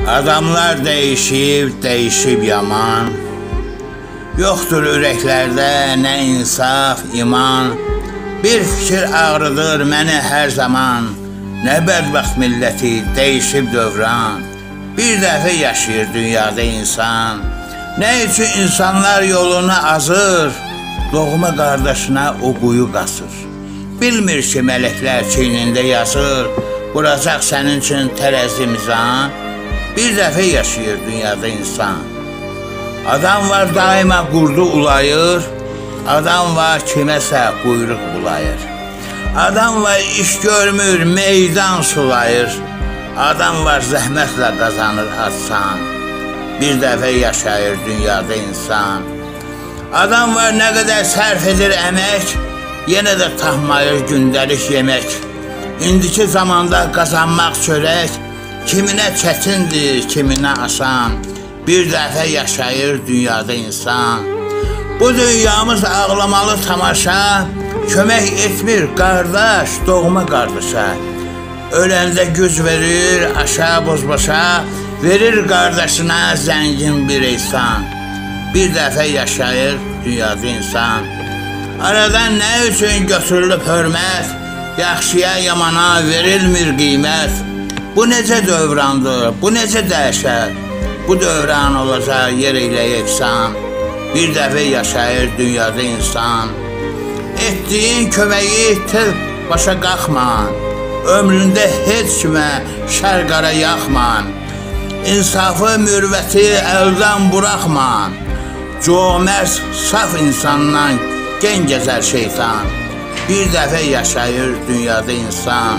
Adamlar değişib yaman. Yoxdur ürəklərdə nə insaf, iman. Bir fikir ağrıdır məni hər zaman. Nə bədbəxt milləti değişib dövran. Bir dəfə yaşayır dünyada insan. Nə üçün insanlar yolunu azır, doğma qardaşına o quyu qasır. Bilmir ki mələklər çiynində yazır, quracaq sənin üçün tərəzi mizan. Bir dəfə yaşayır dünyada insan. Adam var daima qurdu ulayır, adam var kiməsə quyruq bulayır. Adam var iş görmür, meydan sulayır, adam var zəhmətlə qazanır azsan. Bir dəfə yaşayır dünyada insan. Adam var nə qədər sərf edir əmək, yenə də tapmayır gündəlik yemək. İndiki zamanda qazanmaq çörək, kiminə çətindir, kiminə asan. Bir dəfə yaşayır dünyada insan. Bu dünyamız ağlamalı tamaşa, kömək etmir qardaş, doğma qardaşa. Öləndə güc verir aşağı bozbaşa, verir qardaşına zəngin bir insan. Bir dəfə yaşayır dünyada insan. Aradan nə üçün götürülüb hörmət, yaxşıya yamana verilmir qiymət. Bu necə dövrandır, bu necə dəhşət, bu dövran olacaq yer ilə yeksan. Bir dəfə yaşayır dünyada insan. Etdiyin köməyi tez başa qalxma, ömründə heç kimə şər qara yaxma. İnsafı, mürvəti əldən buraxma. Cömərd, saf insandan gen gəzər şeytan. Bir dəfə yaşayır dünyada insan.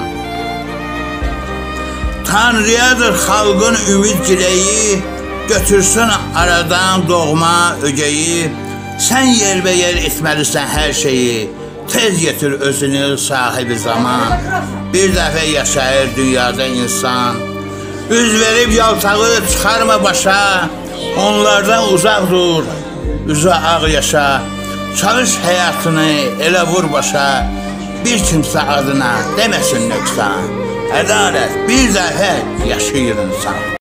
Tanrıyadır xalqın ümid giləyi, götürsün aradan doğma ögeyi. Sən yerbəyer etməlisən hər şeyi, tez getir özünü sahibi zaman. Bir dəfə yaşayır dünyada insan. Üz verib yaltağı çıxarma başa, onlardan uzaq dur, üzə ağ yaşa. Çalış həyatını elə vur başa, bir kimsə adına deməsin nöqsan. Ədalət bir dəfə yaşayır insan.